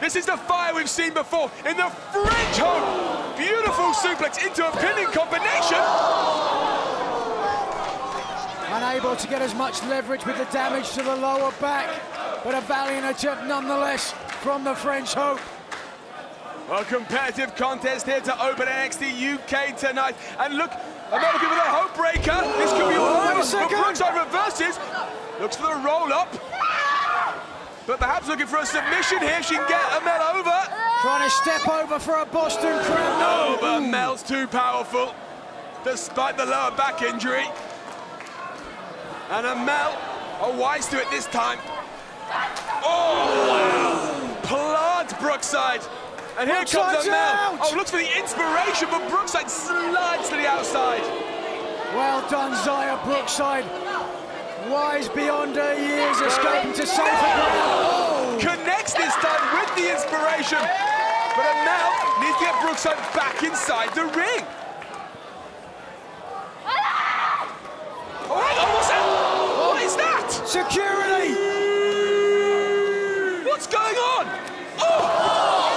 This is the fire we've seen before in the French home. Beautiful suplex into a pinning combination. Unable to get as much leverage with the damage to the lower back, but a valiant attempt nonetheless from the French Hope. A competitive contest here to open NXT UK tonight. And look, Amale looking for the hope breaker. This could be all over. But Brookside reverses. Looks for the roll-up. But perhaps looking for a submission here. If she can get Amale over. Trying to step over for a Boston Crab. No, but Amale's too powerful, despite the lower back injury. And Amale, wise to it this time. Oh, wow. Plant Brookside. And here comes Amale. Oh, looks for the inspiration, but Brookside slides to the outside. Well done, Xia Brookside. Wise beyond her years, escaping to safer ground. Oh. Connects this time with the inspiration. But Amale needs to get Brookside back inside the ring. Oh, what's that? What is that? Security! What's going on? Oh!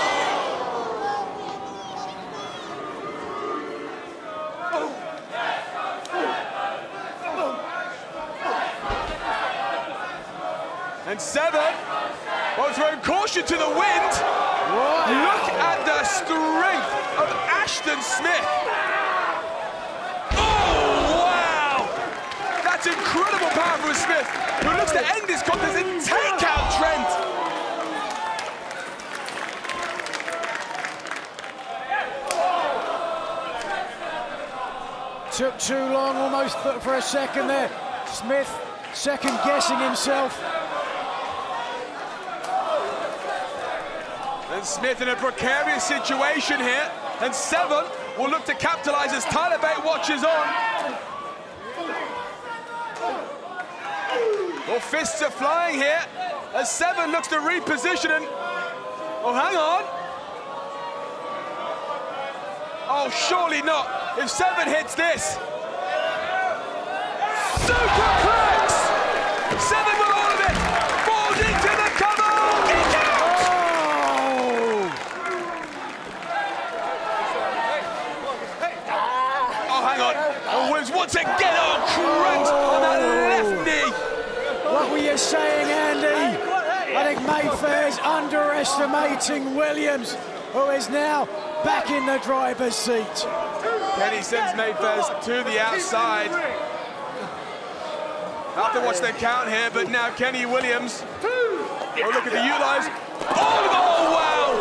And Seven, throwing caution to the wind. Wow. Look at the strength of Ashton Smith. Oh, wow! That's incredible power from Smith, who looks to end this contest and take out Trent. Took too long, almost for a second there. Smith second-guessing himself. And Smith in a precarious situation here, and Seven will look to capitalize as Tyler Bate watches on. Well, fists are flying here as Seven looks to reposition and... Oh, hang on. Oh, surely not. If Seven hits this. Superplex! Seven with all of it. Falls into the cover. Kick out! Oh, hang on. Oh, Williams once again. Oh, cranked on that left knee. What were you saying, Andy? I think Mayfair's underestimating Williams, who is now back in the driver's seat. Kenny sends Mayfairs to the outside. Have to watch the count here, but now Kenny Williams. Oh, look at the utilize. Oh,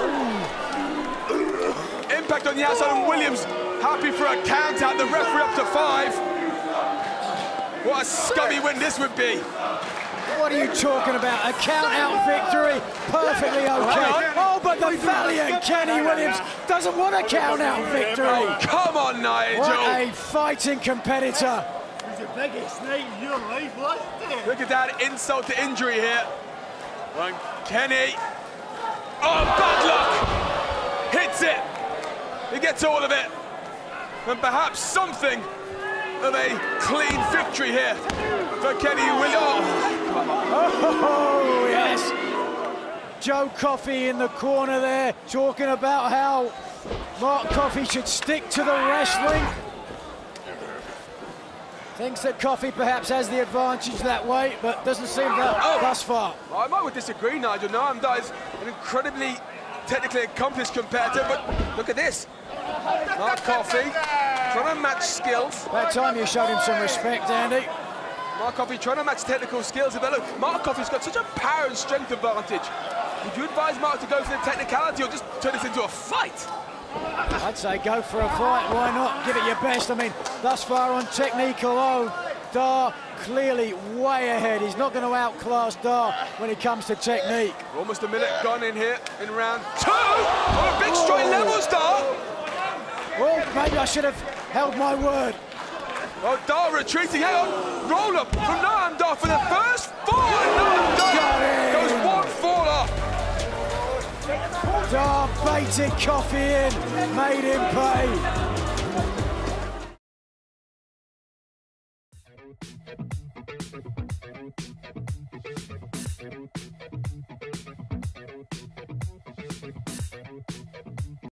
wow! Impact on the outside, and Williams happy for a count out. The referee up to 5. What a scummy win this would be. What are you talking about? A count-out victory, perfectly okay. Oh, but the valiant Kenny Williams doesn't want a count-out victory. Oh, come on, Nigel. What a fighting competitor. He's the biggest night in your life, lad. Look at that insult to injury here. And Kenny. Oh, bad luck. Hits it. He gets all of it. And perhaps something of a clean victory here for Kenny Williams. Oh, yes. Joe Coffey in the corner there, talking about how Mark Coffey should stick to the wrestling. Thinks that Coffey perhaps has the advantage that way, but doesn't seem that thus far. Well, I might disagree, Nigel. Noam Dar is an incredibly technically accomplished competitor, but look at this. Mark Coffey trying to match skills. About time you showed him some respect, Andy. Mark Coffey trying to match technical skills. But look, Mark Coffey's got such a power and strength advantage. Would you advise Mark to go for the technicality or just turn this into a fight? I'd say go for a fight. Why not? Give it your best. I mean, thus far on technique alone, Dar clearly way ahead. He's not going to outclass Dar when it comes to technique. Almost a minute gone in here in round 2. On a big straight levels, Dar. Well, maybe I should have held my word. Oh, Dar retreating. Hang on. Roll up from Noam Dar for the first fall. Noam Dar goes 1 fall off. Dar baited Coffey in, made him pay.